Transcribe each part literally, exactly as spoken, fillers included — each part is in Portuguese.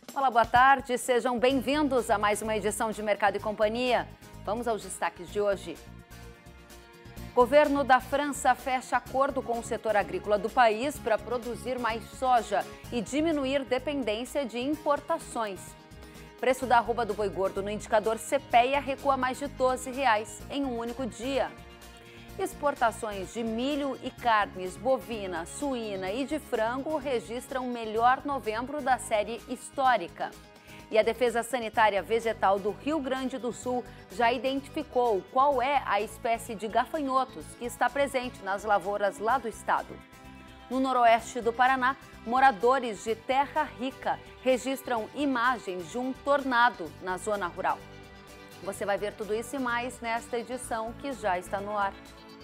Olá, boa tarde. Sejam bem-vindos a mais uma edição de Mercado e Companhia. Vamos aos destaques de hoje. Governo da França fecha acordo com o setor agrícola do país para produzir mais soja e diminuir dependência de importações. Preço da arroba do boi gordo no indicador CPEA recua mais de doze reais em um único dia. Exportações de milho e carnes bovina, suína e de frango registram o melhor novembro da série histórica. E a Defesa Sanitária Vegetal do Rio Grande do Sul já identificou qual é a espécie de gafanhotos que está presente nas lavouras lá do estado. No noroeste do Paraná, moradores de Terra Rica registram imagens de um tornado na zona rural. Você vai ver tudo isso e mais nesta edição que já está no ar.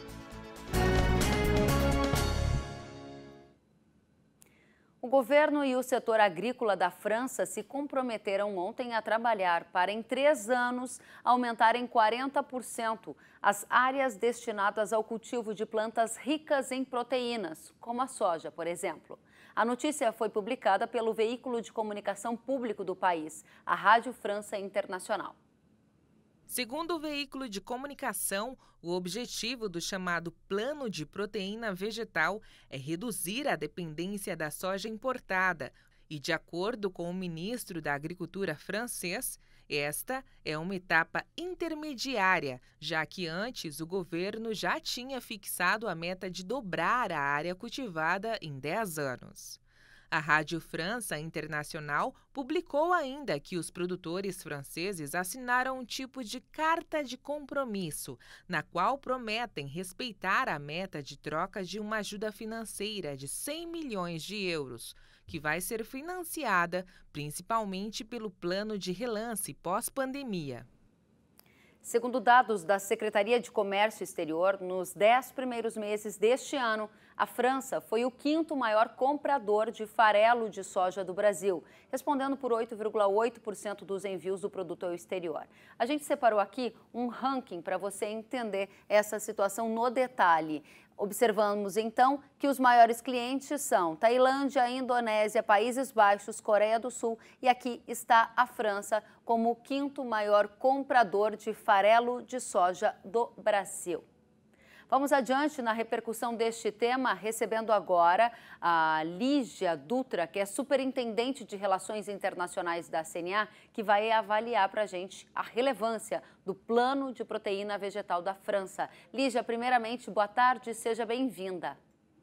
O governo e o setor agrícola da França se comprometeram ontem a trabalhar para, em três anos, aumentar em quarenta por cento as áreas destinadas ao cultivo de plantas ricas em proteínas, como a soja, por exemplo. A notícia foi publicada pelo veículo de comunicação público do país, a Rádio França Internacional. Segundo o veículo de comunicação, o objetivo do chamado Plano de Proteína Vegetal é reduzir a dependência da soja importada. E, de acordo com o ministro da Agricultura francês, esta é uma etapa intermediária, já que antes o governo já tinha fixado a meta de dobrar a área cultivada em dez anos. A Rádio França Internacional publicou ainda que os produtores franceses assinaram um tipo de carta de compromisso, na qual prometem respeitar a meta de troca de uma ajuda financeira de cem milhões de euros, que vai ser financiada principalmente pelo plano de relance pós-pandemia. Segundo dados da Secretaria de Comércio Exterior, nos dez primeiros meses deste ano, a França foi o quinto maior comprador de farelo de soja do Brasil, respondendo por oito vírgula oito por cento dos envios do produto ao exterior. A gente separou aqui um ranking para você entender essa situação no detalhe. Observamos, então, que os maiores clientes são Tailândia, Indonésia, Países Baixos, Coreia do Sul e aqui está a França como o quinto maior comprador de farelo de soja do Brasil. Vamos adiante na repercussão deste tema, recebendo agora a Lígia Dutra, que é superintendente de Relações Internacionais da C N A, que vai avaliar para a gente a relevância do Plano de Proteína Vegetal da França. Lígia, primeiramente, boa tarde, seja bem-vinda.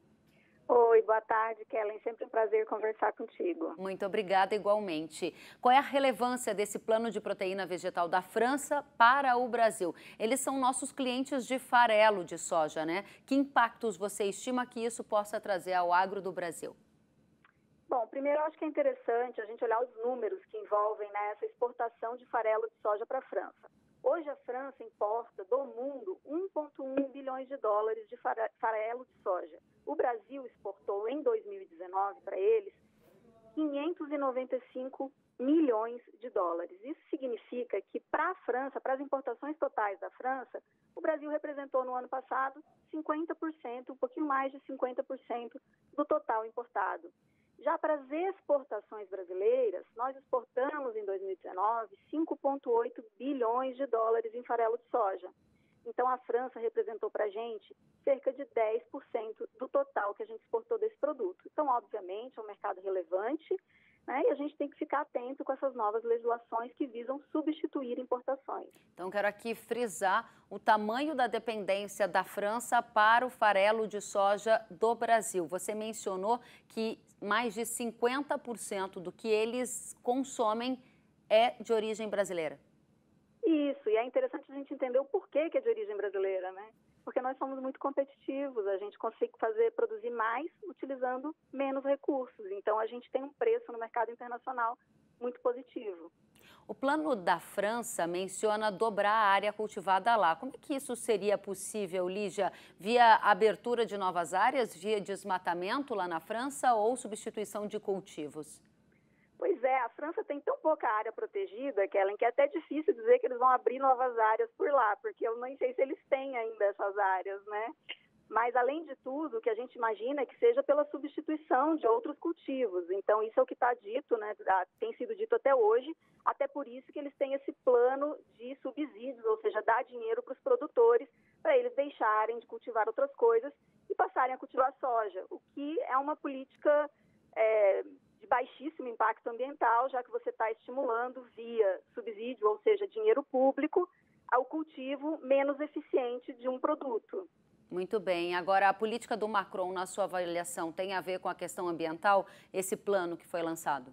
Oi, boa tarde, Kellen. Sempre um prazer conversar contigo. Muito obrigada, igualmente. Qual é a relevância desse plano de proteína vegetal da França para o Brasil? Eles são nossos clientes de farelo de soja, né? Que impactos você estima que isso possa trazer ao agro do Brasil? Bom, primeiro eu acho que é interessante a gente olhar os números que envolvem, né, essa exportação de farelo de soja para a França. Hoje a França importa do mundo um vírgula um bilhões de dólares de farelo de soja. O Brasil exportou em dois mil e dezenove para eles quinhentos e noventa e cinco milhões de dólares. Isso significa que para a França, para as importações totais da França, o Brasil representou no ano passado cinquenta por cento, um pouquinho mais de cinquenta por cento do total importado. Já para as exportações brasileiras, nós exportamos em dois mil e dezenove cinco vírgula oito bilhões de dólares em farelo de soja. Então, a França representou para a gente cerca de dez por cento do total que a gente exportou desse produto. Então, obviamente, é um mercado relevante, né, e a gente tem que ficar atento com essas novas legislações que visam substituir importações. Então, quero aqui frisar o tamanho da dependência da França para o farelo de soja do Brasil. Você mencionou que mais de cinquenta por cento do que eles consomem é de origem brasileira. Isso, e é interessante a gente entender o porquê que é de origem brasileira, né? Porque nós somos muito competitivos, a gente consegue fazer, produzir mais utilizando menos recursos. Então, a gente tem um preço no mercado internacional muito positivo. O plano da França menciona dobrar a área cultivada lá. Como é que isso seria possível, Lígia? Via abertura de novas áreas, via desmatamento lá na França ou substituição de cultivos? Pois é, a França tem tão pouca área protegida, Kellen, que é até difícil dizer que eles vão abrir novas áreas por lá, porque eu nem sei se eles têm ainda essas áreas, né? Mas, além de tudo, o que a gente imagina é que seja pela substituição de outros cultivos. Então, isso é o que está dito, né? Tem sido dito até hoje, até por isso que eles têm esse plano de subsídios, ou seja, dar dinheiro para os produtores para eles deixarem de cultivar outras coisas e passarem a cultivar soja, o que é uma política é, de baixíssimo impacto ambiental, já que você está estimulando via subsídio, ou seja, dinheiro público, ao cultivo menos eficiente de um produto. Muito bem. Agora, a política do Macron, na sua avaliação, tem a ver com a questão ambiental, esse plano que foi lançado?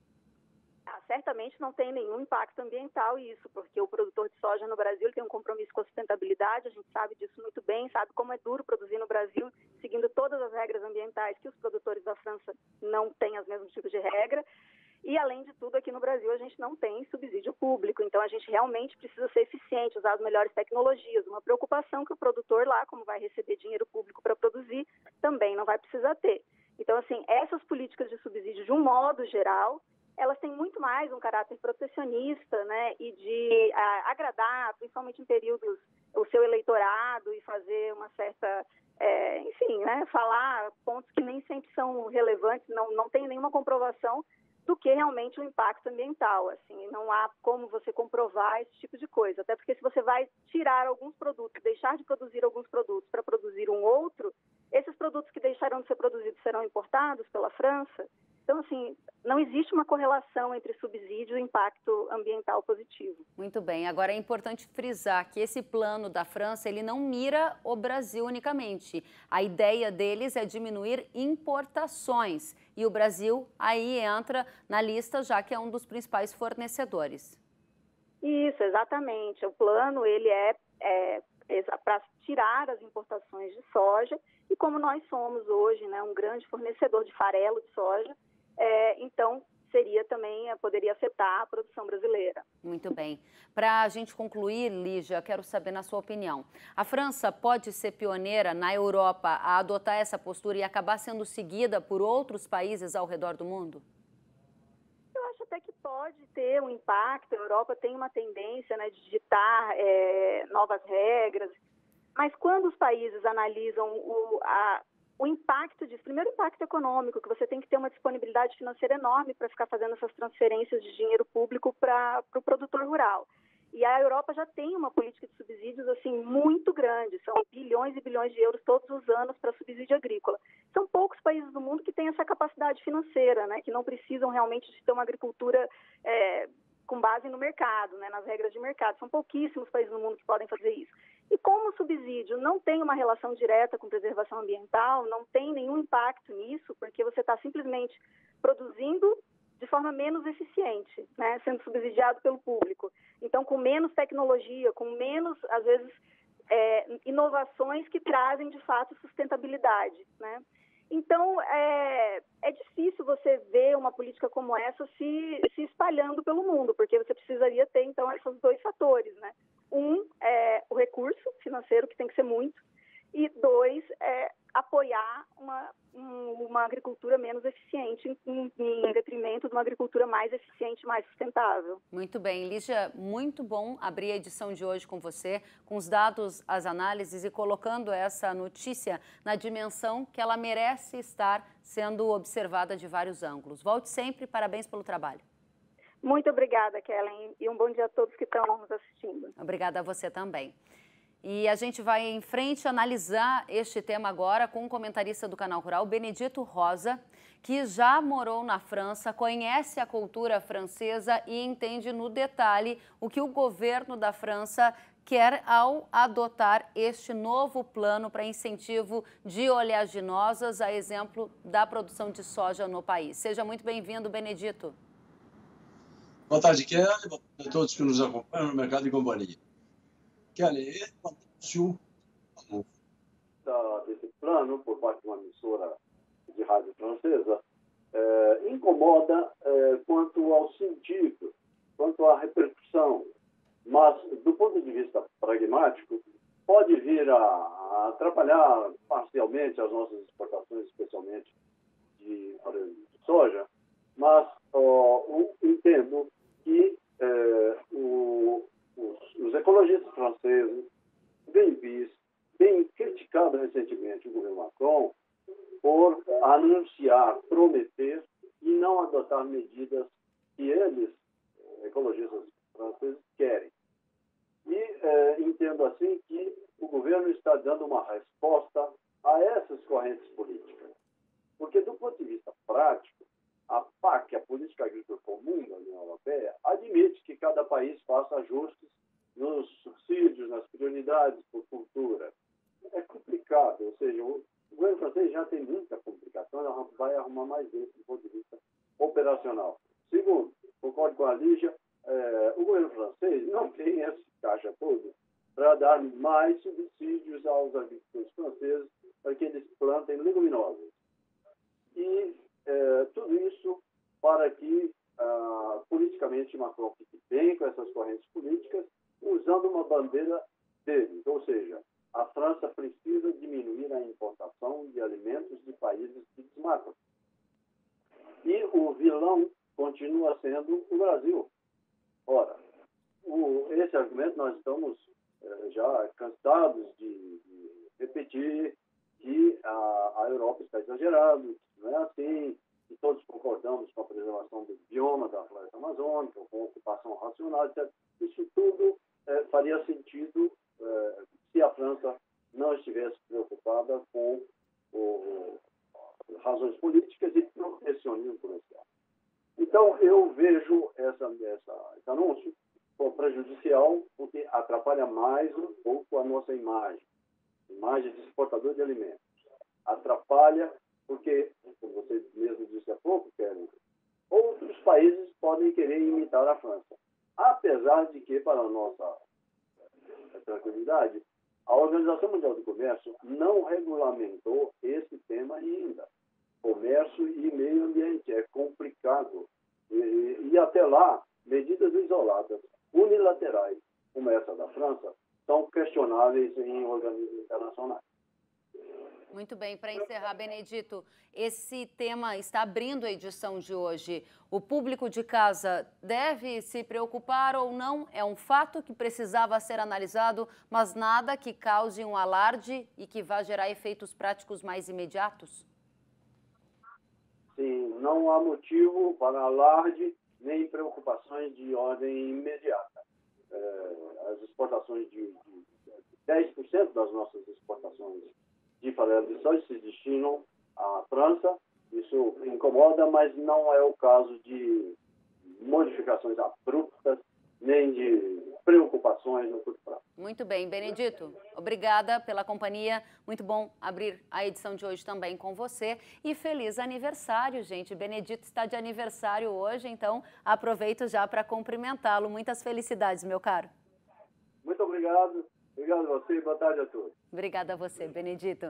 Ah, certamente não tem nenhum impacto ambiental isso, porque o produtor de soja no Brasil ele tem um compromisso com a sustentabilidade, a gente sabe disso muito bem, sabe como é duro produzir no Brasil, seguindo todas as regras ambientais que os produtores da França não têm os mesmos tipos de regra. E, além de tudo, aqui no Brasil a gente não tem subsídio público, então a gente realmente precisa ser eficiente, usar as melhores tecnologias. Uma preocupação que o produtor lá, como vai receber dinheiro público para produzir, também não vai precisar ter. Então, assim, essas políticas de subsídio, de um modo geral, elas têm muito mais um caráter protecionista, né, e de a, agradar, principalmente em períodos, o seu eleitorado e fazer uma certa, é, enfim, né, falar pontos que nem sempre são relevantes, não, não tem nenhuma comprovação do que realmente o impacto ambiental, assim, não há como você comprovar esse tipo de coisa, até porque se você vai tirar alguns produtos, deixar de produzir alguns produtos para produzir um outro, esses produtos que deixarão de ser produzidos serão importados pela França. Então, assim, não existe uma correlação entre subsídio e impacto ambiental positivo. Muito bem. Agora, é importante frisar que esse plano da França, ele não mira o Brasil unicamente. A ideia deles é diminuir importações. E o Brasil aí entra na lista, já que é um dos principais fornecedores. Isso, exatamente. O plano, ele é, é, é para tirar as importações de soja. E como nós somos hoje, né, um grande fornecedor de farelo de soja, É, então, seria também, poderia afetar a produção brasileira. Muito bem. Para a gente concluir, Lígia, quero saber na sua opinião. A França pode ser pioneira na Europa a adotar essa postura e acabar sendo seguida por outros países ao redor do mundo? Eu acho até que pode ter um impacto. A Europa tem uma tendência, né, de ditar é, novas regras, mas quando os países analisam o... a O impacto disso, primeiro o impacto econômico, que você tem que ter uma disponibilidade financeira enorme para ficar fazendo essas transferências de dinheiro público para o pro produtor rural. E a Europa já tem uma política de subsídios assim muito grande, são bilhões e bilhões de euros todos os anos para subsídio agrícola. São poucos países do mundo que têm essa capacidade financeira, né, que não precisam realmente de ter uma agricultura é, com base no mercado, né, nas regras de mercado. São pouquíssimos países no mundo que podem fazer isso. E como o subsídio não tem uma relação direta com preservação ambiental, não tem nenhum impacto nisso, porque você está simplesmente produzindo de forma menos eficiente, né, sendo subsidiado pelo público. Então, com menos tecnologia, com menos, às vezes, é, inovações que trazem, de fato, sustentabilidade, né? Então, é, é difícil você ver uma política como essa se, se espalhando pelo mundo, porque você precisaria ter, então, esses dois fatores, né? Um é o recurso financeiro, que tem que ser muito, e dois é apoiar uma, uma agricultura menos eficiente em, em detrimento de uma agricultura mais eficiente e mais sustentável. Muito bem, Lígia, muito bom abrir a edição de hoje com você, com os dados, as análises e colocando essa notícia na dimensão que ela merece estar sendo observada de vários ângulos. Volte sempre, parabéns pelo trabalho. Muito obrigada, Kellen, e um bom dia a todos que estão nos assistindo. Obrigada a você também. E a gente vai em frente analisar este tema agora com um comentarista do Canal Rural, Benedito Rosa, que já morou na França, conhece a cultura francesa e entende no detalhe o que o governo da França quer ao adotar este novo plano para incentivo de oleaginosas, a exemplo da produção de soja no país. Seja muito bem-vindo, Benedito. Boa tarde, Kelly. Boa tarde a todos que nos acompanham no Mercado e Companhia. Kelly, a anúncio desse plano por parte de uma emissora de rádio francesa eh, incomoda eh, quanto ao sentido, quanto à repercussão, mas do ponto de vista pragmático pode vir a, a atrapalhar parcialmente as nossas exportações, especialmente de, de soja, mas oh, entendo que eh, o, os, os ecologistas franceses, Greenpeace, têm criticado recentemente o governo Macron por anunciar, prometer e não adotar medidas que eles, ecologistas franceses, querem. E é, entendo assim que o governo está dando uma resposta a essas correntes políticas. Porque, do ponto de vista prático, a P A C, a Política Agrícola Comum da União Europeia, admite que cada país faça ajustes nos subsídios, nas prioridades por cultura. É complicado, ou seja, o governo francês já tem muita complicação, vai arrumar mais vezes do ponto de vista operacional. Segundo, concordo com a Lígia, eh, o governo francês não tem esse caixa todo para dar mais subsídios aos agricultores franceses para que eles plantem leguminosas. E eh, tudo isso para que ah, politicamente Macron fique bem com essas correntes políticas, usando uma bandeira deles, ou seja, a França precisa diminuir a importação de alimentos de países que desmatam. E o vilão continua sendo o Brasil. Ora, o, esse argumento nós estamos eh, já cansados de, de repetir, que a, a Europa está exagerando, que não é assim, que todos concordamos com a preservação do bioma da floresta amazônica, com a ocupação racional, etcétera. Isso tudo eh, faria sentido eh, se a França não estivesse preocupada com o, razões políticas e protecionismo comercial. Então, eu vejo essa, essa, esse anúncio como prejudicial, porque atrapalha mais um pouco a nossa imagem, imagem de exportador de alimentos. Atrapalha porque, como você mesmo disse há pouco, Kellen, outros países podem querer imitar a França. Apesar de que, para a nossa tranquilidade, a Organização Mundial do Comércio não regulamentou esse tema ainda. Comércio e meio ambiente é complicado. E, e até lá, medidas isoladas, unilaterais, como essa da França, são questionáveis em organismos internacionais. Muito bem, para encerrar, Benedito, esse tema está abrindo a edição de hoje. O público de casa deve se preocupar ou não? É um fato que precisava ser analisado, mas nada que cause um alarde e que vá gerar efeitos práticos mais imediatos? Sim, não há motivo para alarde nem preocupações de ordem imediata. É, as exportações de, de dez por cento das nossas exportações de farelo de soja se destinam à França. Isso incomoda, mas não é o caso de modificações abruptas nem de preocupações no curto prazo. Muito bem, Benedito, obrigada pela companhia. Muito bom abrir a edição de hoje também com você. E feliz aniversário, gente. Benedito está de aniversário hoje, então aproveito já para cumprimentá-lo. Muitas felicidades, meu caro. Muito obrigado. Obrigado a você e boa tarde a todos. Obrigada a você, Benedito.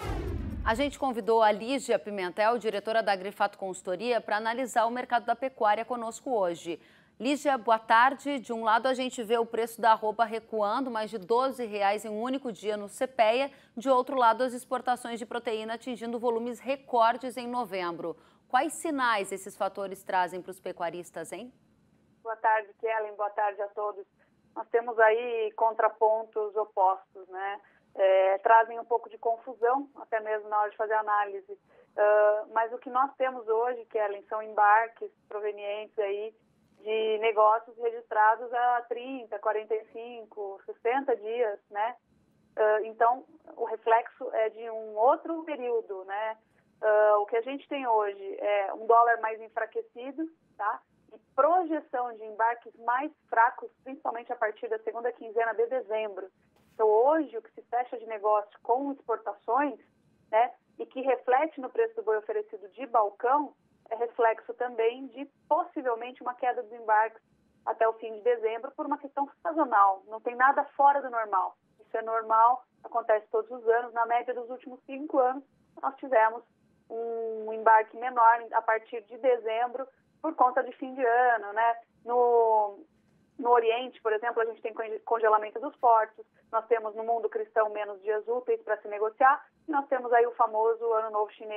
A gente convidou a Lígia Pimentel, diretora da Agrifato Consultoria, para analisar o mercado da pecuária conosco hoje. Lígia, boa tarde. De um lado, a gente vê o preço da arroba recuando, mais de doze reais em um único dia no CEPEA. De outro lado, as exportações de proteína atingindo volumes recordes em novembro. Quais sinais esses fatores trazem para os pecuaristas, hein? Boa tarde, Kellen. Boa tarde a todos. Nós temos aí contrapontos opostos, né? É, trazem um pouco de confusão, até mesmo na hora de fazer análise. Uh, mas o que nós temos hoje, Kellen, são embarques provenientes aí de negócios registrados há trinta, quarenta e cinco, sessenta dias, né? Uh, então, o reflexo é de um outro período, né? Uh, o que a gente tem hoje é um dólar mais enfraquecido, tá? E projeção de embarques mais fracos, principalmente a partir da segunda quinzena de dezembro. Então, hoje, o que se fecha de negócio com exportações, né? E que reflete no preço do boi oferecido de balcão, é reflexo também de possivelmente uma queda dos embarques até o fim de dezembro por uma questão sazonal. Não tem nada fora do normal. Isso é normal, acontece todos os anos. Na média dos últimos cinco anos, nós tivemos um embarque menor a partir de dezembro por conta de fim de ano, né? No, no Oriente, por exemplo, a gente tem congelamento dos portos, nós temos no mundo cristão menos dias úteis para se negociar, e nós temos aí o famoso Ano Novo Chinês,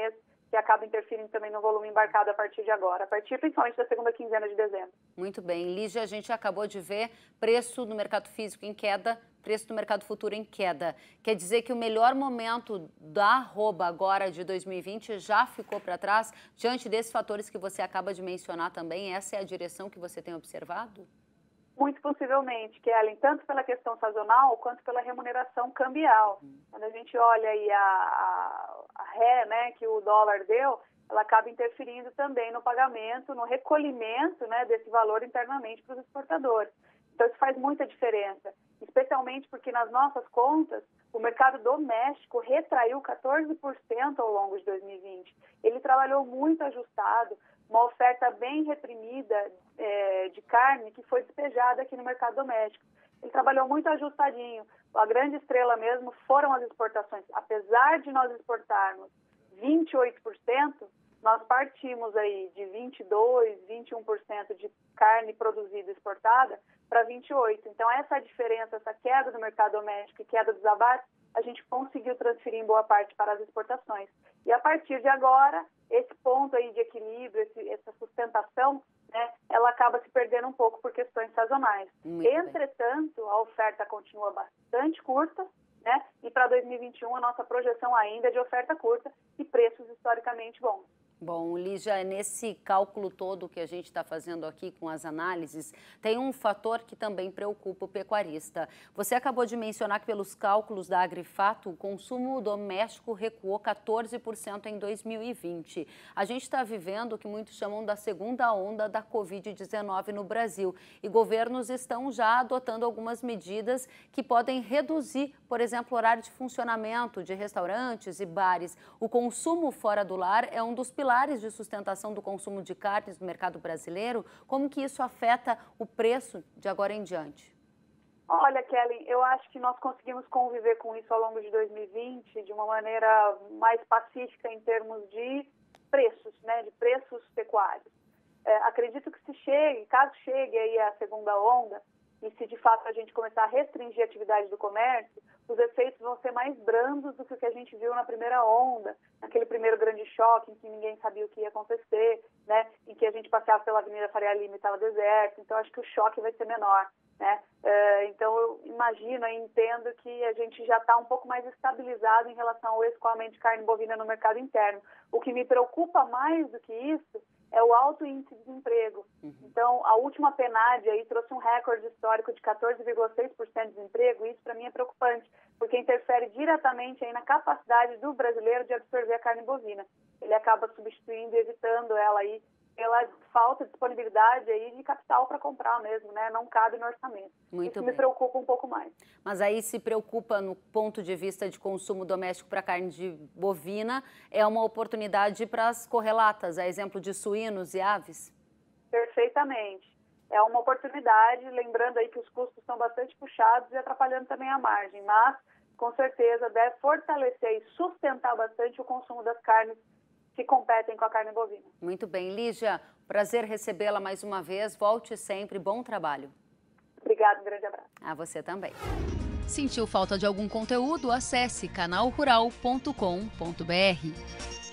que acaba interferindo também no volume embarcado a partir de agora, a partir principalmente da segunda quinzena de dezembro. Muito bem. Lígia, a gente acabou de ver preço no mercado físico em queda, preço no mercado futuro em queda. Quer dizer que o melhor momento da arroba agora de dois mil e vinte já ficou para trás? Diante desses fatores que você acaba de mencionar também, essa é a direção que você tem observado? Muito possivelmente, Kellen, tanto pela questão sazonal quanto pela remuneração cambial. Uhum. Quando a gente olha aí a, a, a ré, né, que o dólar deu, ela acaba interferindo também no pagamento, no recolhimento, né, desse valor internamente para os exportadores. Então, isso faz muita diferença, especialmente porque nas nossas contas, o mercado doméstico retraiu quatorze por cento ao longo de dois mil e vinte. Ele trabalhou muito ajustado, uma oferta bem reprimida é, de carne que foi despejada aqui no mercado doméstico. Ele trabalhou muito ajustadinho. A grande estrela mesmo foram as exportações. Apesar de nós exportarmos vinte e oito por cento, nós partimos aí de vinte e dois por cento, vinte e um por cento de carne produzida e exportada para vinte e oito por cento. Então, essa diferença, essa queda do mercado doméstico e queda dos abates, a gente conseguiu transferir em boa parte para as exportações. E a partir de agora, esse ponto aí de equilíbrio, esse, essa sustentação, né, ela acaba se perdendo um pouco por questões sazonais. Muito Entretanto, bem. A oferta continua bastante curta, né, e para dois mil e vinte e um a nossa projeção ainda é de oferta curta e preços historicamente bons. Bom, Lígia, nesse cálculo todo que a gente está fazendo aqui com as análises, tem um fator que também preocupa o pecuarista. Você acabou de mencionar que pelos cálculos da Agrifato, o consumo doméstico recuou quatorze por cento em dois mil e vinte. A gente está vivendo o que muitos chamam da segunda onda da covid dezenove no Brasil e governos estão já adotando algumas medidas que podem reduzir, por exemplo, o horário de funcionamento de restaurantes e bares. O consumo fora do lar é um dos pilares de sustentação do consumo de carnes no mercado brasileiro. Como que isso afeta o preço de agora em diante? Olha, Kellen, eu acho que nós conseguimos conviver com isso ao longo de dois mil e vinte de uma maneira mais pacífica em termos de preços, né, de preços pecuários. É, acredito que se chegue, caso chegue aí a segunda onda, e se de fato a gente começar a restringir a atividade do comércio, os efeitos vão ser mais brandos do que o que a gente viu na primeira onda, naquele primeiro grande choque em que ninguém sabia o que ia acontecer, né? Em que a gente passeava pela Avenida Faria Lima e estava deserto, então acho que o choque vai ser menor, né? É, então eu imagino e entendo que a gente já está um pouco mais estabilizado em relação ao escoamento de carne bovina no mercado interno. O que me preocupa mais do que isso é o alto índice de desemprego. Uhum. Então, a última PNAD aí trouxe um recorde histórico de quatorze vírgula seis por cento de desemprego, e isso para mim é preocupante, porque interfere diretamente aí na capacidade do brasileiro de absorver a carne bovina. Ele acaba substituindo e evitando ela aí pela falta de disponibilidade aí de capital para comprar mesmo, né? Não cabe no orçamento. Muito Isso bem. me preocupa um pouco mais. Mas aí se preocupa no ponto de vista de consumo doméstico para carne de bovina, é uma oportunidade para as correlatas, a exemplo de suínos e aves? Perfeitamente. É uma oportunidade, lembrando aí que os custos são bastante puxados e atrapalhando também a margem, mas com certeza deve fortalecer e sustentar bastante o consumo das carnes que competem com a carne bovina. Muito bem. Lígia, prazer recebê-la mais uma vez. Volte sempre. Bom trabalho. Obrigada, um grande abraço. A você também. Sentiu falta de algum conteúdo? Acesse canal rural ponto com ponto br.